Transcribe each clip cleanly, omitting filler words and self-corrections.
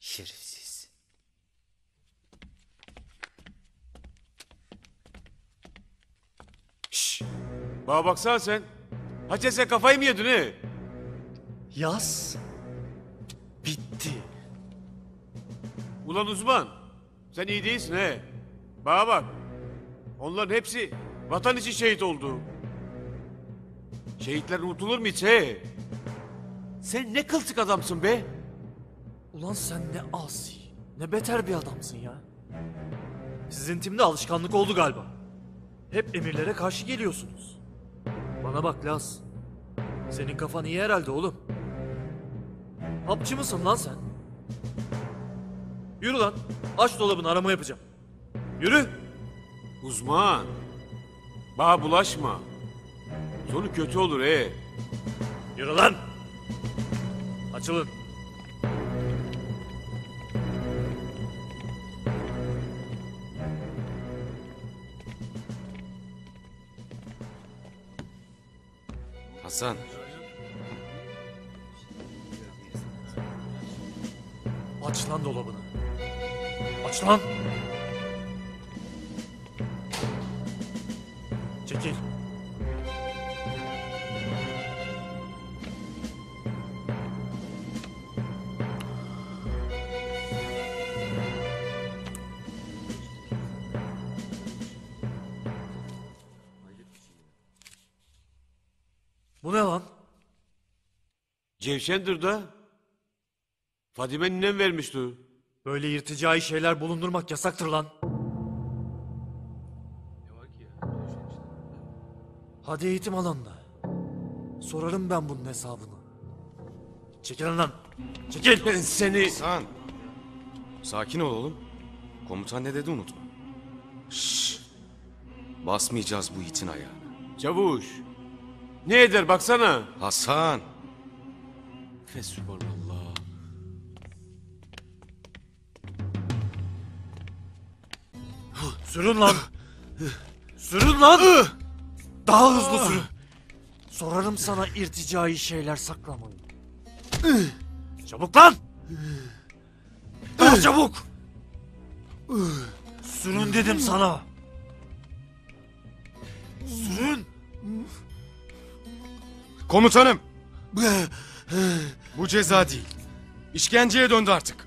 Şerefsiz. Şşş. Bana baksana sen. Hacı sen kafayı mı yedin he? Yaz bitti. Ulan uzman. Sen iyi değilsin he. Bana bak. Onların hepsi vatan için şehit oldu. Şehitler unutulur mu hiç he? Sen ne kılçık adamsın be? Ulan sen ne asi, ne beter bir adamsın ya. Sizin timde alışkanlık oldu galiba. Hep emirlere karşı geliyorsunuz. Bana bak Laz. Senin kafan iyi herhalde oğlum. Hapçı mısın lan sen? Yürü lan. Aç dolabını, arama yapacağım. Yürü. Uzman. Bana bulaşma. Sonu kötü olur he. Yürü lan. Açılın. Hasan. Aç lan dolabını. Aç lan. Çekil. Bu ne lan? Cevşendir da. Fadime ninem vermişti. Böyle irticai şeyler bulundurmak yasaktır lan. Hadi eğitim alanına. Sorarım ben bunun hesabını. Çekil lan. Çekil. Ben seni... Hasan. Sakin ol oğlum. Komutan ne dedi unutma. Şşş. Basmayacağız bu itin ayağına. Çavuş. Ne eder baksana. Hasan. Fesubhanallah. Sürün lan. Sürün lan. Daha hızlı sürün. Sorarım sana irticai şeyler saklamayı. Çabuk lan. Daha çabuk. Sürün dedim sana. Sürün. Komutanım. Bu ceza değil. İşkenceye döndü artık.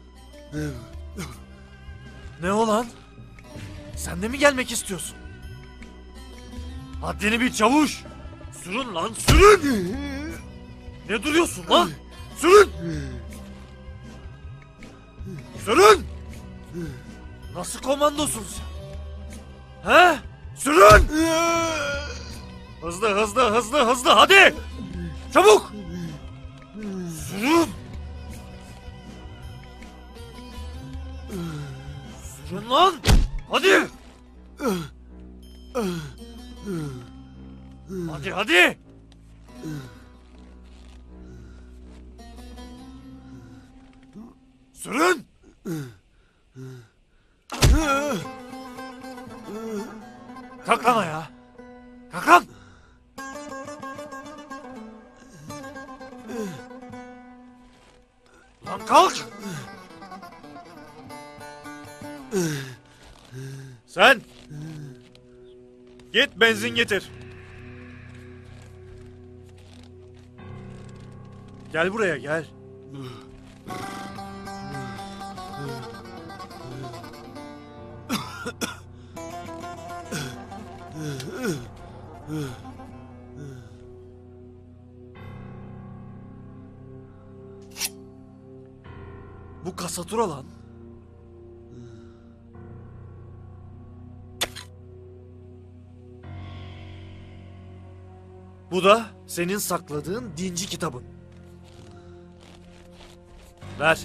Ne o lan? Sen de mi gelmek istiyorsun? Haddini bil çavuş. Sürün lan sürün. Ne duruyorsun lan? Sürün. Sürün. Nasıl komandosun sen? He? Sürün. Hızlı hızlı hızlı hızlı hadi. Çabuk. Sürün. Sürün lan. Hadi. Hadi hadi. Sürün. Kalk lan ayağa. Kalk lan. Lan kalk. Sen. Git benzin getir. Gel buraya gel. Bu kasatura lan. Bu da senin sakladığın dinci kitabın. Ver.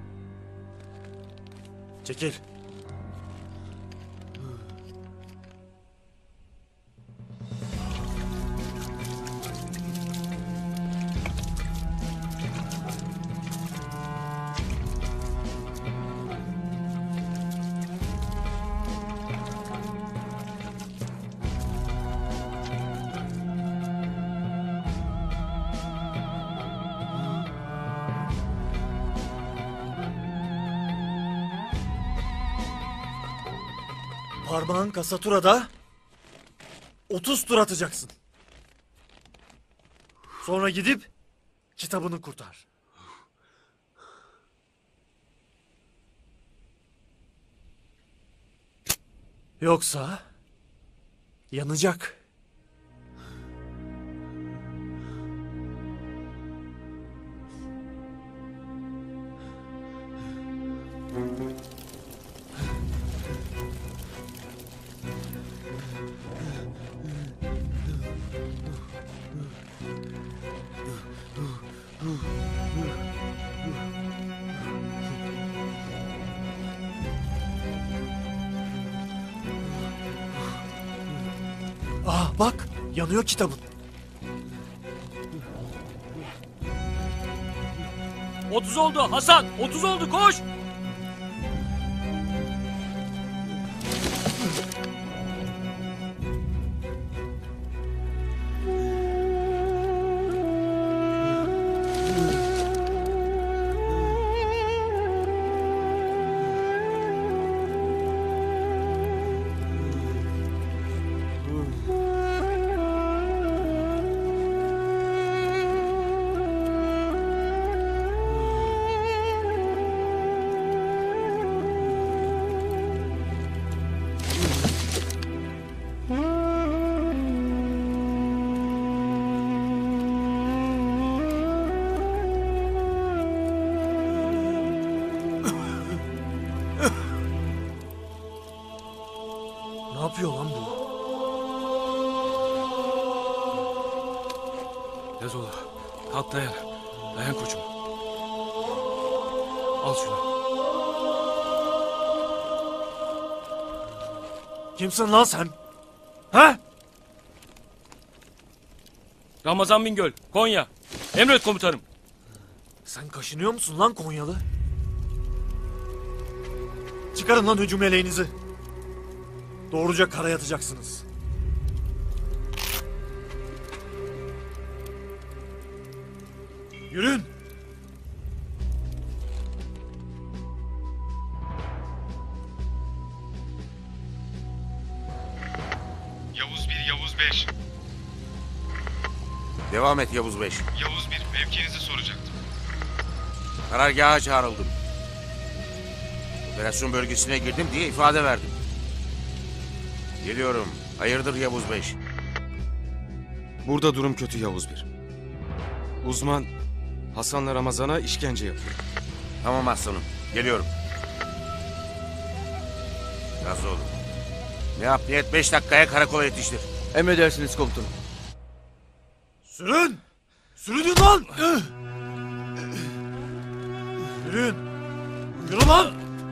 Çekil. parmağın kasaturada 30 tur atacaksın. Sonra gidip kitabını kurtar. Yoksa yanacak. Ah bak, yanıyor kitabın. 30 oldu Hasan. 30 oldu, koş. Ne yapıyor lan bu? Yazola, kalk dayan. Dayan koçum. Al şunu. Kimsin lan sen? He? Ramazan Bingöl, Konya. Emret komutanım. Sen kaşınıyor musun lan Konyalı? Çıkarın lan hücum eleğinizi. Doğruca karaya yatacaksınız. Yürüyün. Yavuz 1, Yavuz 5. Devam et Yavuz 5. Yavuz 1, mevkinizi soracaktım. Karargaha çağrıldım. Operasyon bölgesine girdim diye ifade verdim. Geliyorum. Hayırdır Yavuz 5? Burada durum kötü Yavuz bir. Uzman Hasan'la Ramazan'a işkence yapıyor. Tamam aslanım. Geliyorum. Razı olun. Ne yap ne et 5 dakikaya karakola yetiştir. Emredersiniz komutanım. Sürün! Sürünün lan! Yürüyün! Yürü lan!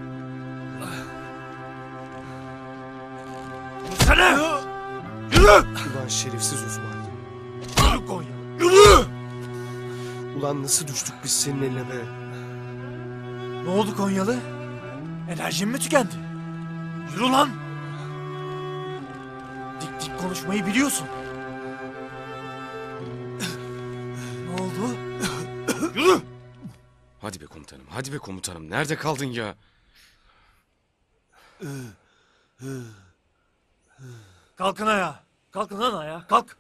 Yürüsene! Yürü! Ulan şerefsiz Osman. Yürü Konya! Yürü! Ulan nasıl düştük biz senin eline be? Ne oldu Konyalı? Enerjin mi tükendi? Yürü lan! Dik dik konuşmayı biliyorsun. Ne oldu? Yürü! Hadi be komutanım, hadi be komutanım. Nerede kaldın ya? Kalkın ayağa. Kalkın lan ayağa. Kalk.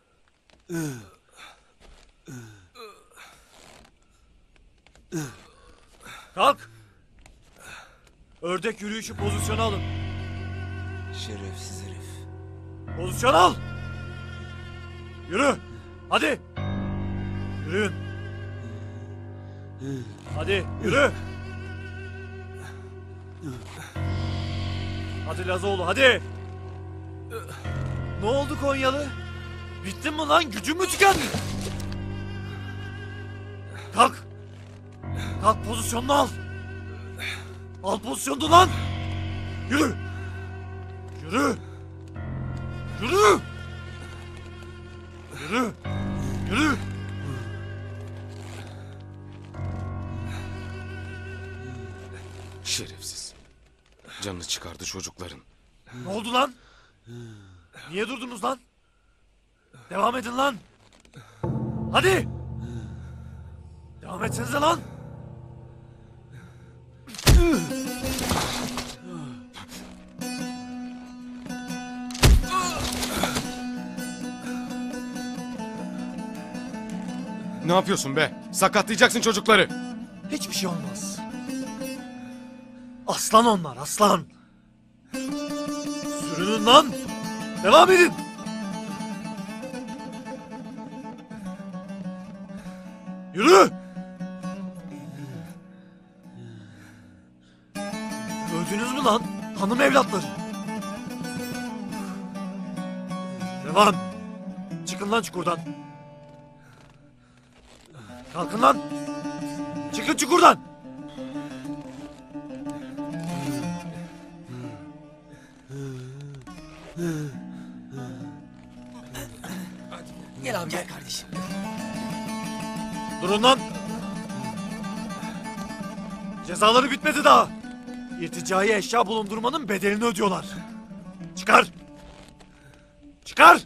Kalk. Ördek yürüyüşü pozisyonu alın. Şerefsiz herif. Pozisyon al. Yürü. Hadi. Yürüyün. Hadi yürü. Hadi Lazoğlu hadi. Ne oldu Konyalı? Bittin mi lan? Gücün mü tükendi? Kalk. Kalk pozisyonunu al. Al pozisyonunu lan. Yürü. Yürü. Yürü. Yürü. Yürü. Şerefsiz. Canını çıkardı çocukların. Ne oldu lan? Niye durdunuz lan? Devam edin lan. Hadi. Devam etsenize lan. Ne yapıyorsun be? Sakatlayacaksın çocukları. Hiçbir şey olmaz. Aslan onlar, aslan. Sürünün lan. Devam edin. Yürü. Öldünüz mü lan? Hanım evlatları. Devam. Çıkın lan çukurdan. Kalkın lan. Çıkın çukurdan. Gel abi gel kardeşim. Durun lan. Cezaları bitmedi daha. İrticai eşya bulundurmanın bedelini ödüyorlar. Çıkar. Çıkar.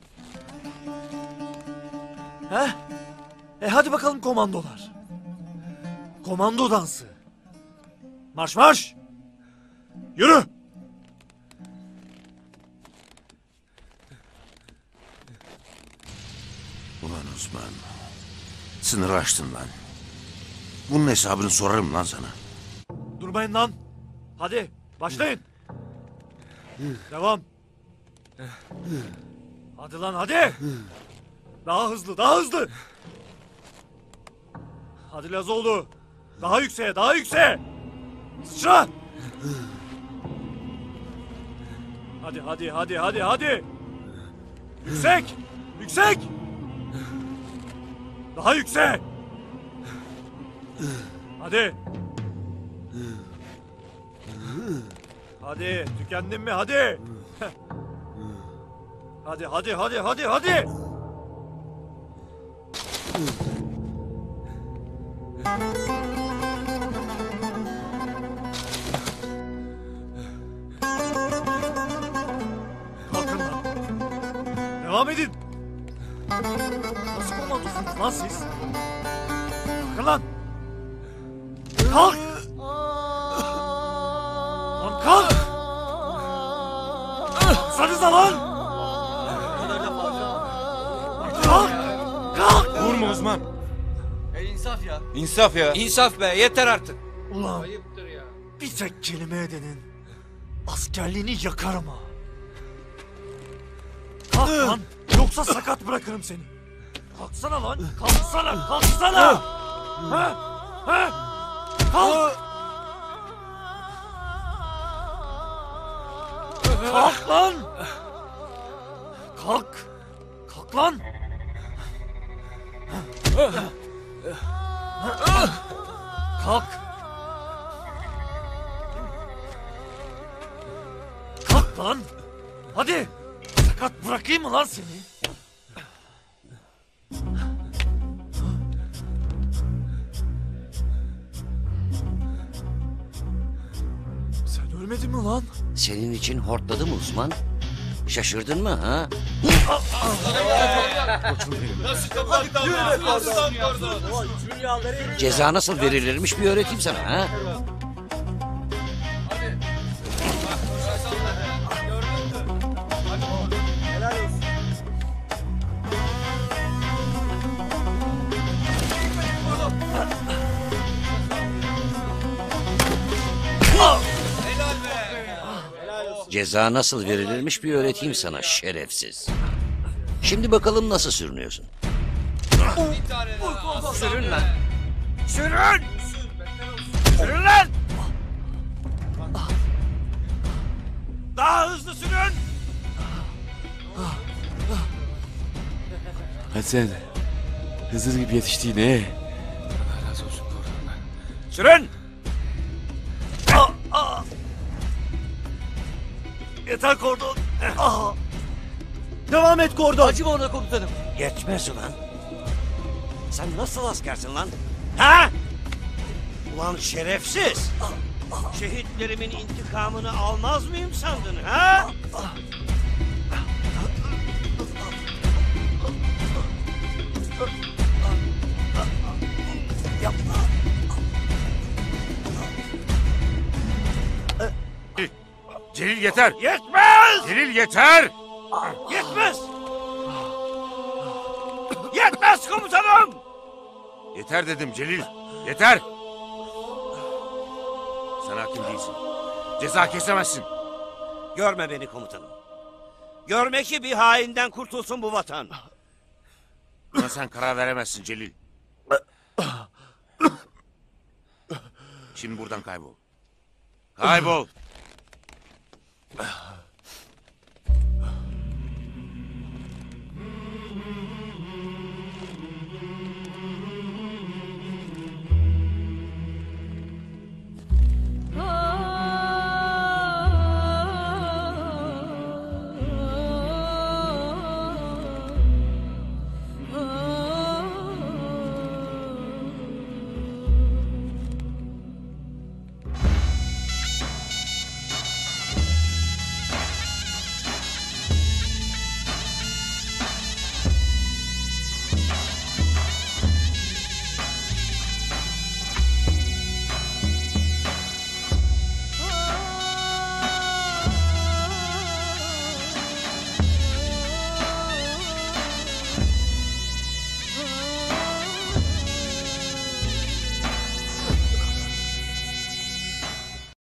He? Hadi bakalım komandolar. Komando dansı. Marş marş. Yürü. Ulan Osman. Sınırı aştın lan. Bunun hesabını sorarım lan sana. Durmayın lan. Hadi başlayın. Devam. Hadi lan hadi. Daha hızlı, daha hızlı. Hadi Lazoğlu. Daha yükseğe, daha yükseğe. Sıçra. Hadi, hadi, hadi, hadi, hadi. Yüksek, yüksek. Daha yükseğe. Hadi. Hadi, tükendin mi? Hadi. Hadi, hadi, hadi, hadi, hadi. Kalkın lan. Devam edin. Nasıl komandosunuz lan siz? Kalkın lan. Kalk. Lan kalk. Kalksanıza lan. Kalk. Kalk. Vurma Osman. İnsaf ya. İnsaf be yeter artık. Ulan bir tek kelime edenin askerliğini yakarım ha. Kalk lan yoksa sakat bırakırım seni. Kalksana lan kalksana kalksana. Ha? Ha? Kalk. Kalk lan. Kalk. Kalk lan. Kalk. Kalk lan. Hadi. Sakat bırakayım mı lan seni? Sen ölmedin mi lan? Senin için hortladı mı Osman? Şaşırdın mı ha? Ceza nasıl verilirmiş bir öğreteyim sana ha? Ceza nasıl verilirmiş bir öğreteyim sana şerefsiz. Şimdi bakalım nasıl sürünüyorsun. Sürün lan. Sürün! Sürün lan! Daha hızlı sürün! Hadi sen. Hızır gibi yetiştiğin he. Sürün! Yeter kordon. Devam et kordon. Acıma ona komutanım. Yetmez ulan. Sen nasıl askersin lan? Ha? Ulan şerefsiz. Şehitlerimin intikamını almaz mıyım sandın ha? Celil yeter. Yetmez! Celil yeter. Yetmez! Yetmez komutanım! Yeter dedim Celil. Yeter. Sen hakim değilsin. Ceza kesemezsin. Görme beni komutanım. Görme ki bir hainden kurtulsun bu vatan. Buna sen karar veremezsin Celil. Şimdi buradan kaybol. Kaybol.